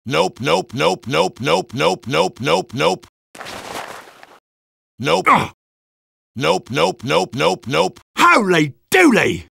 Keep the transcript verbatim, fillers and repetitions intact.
Nope, nope, nope, nope, nope, nope, nope, nope, nope. Nope. Ugh. Nope, nope, nope, nope, nope. Holy dooly!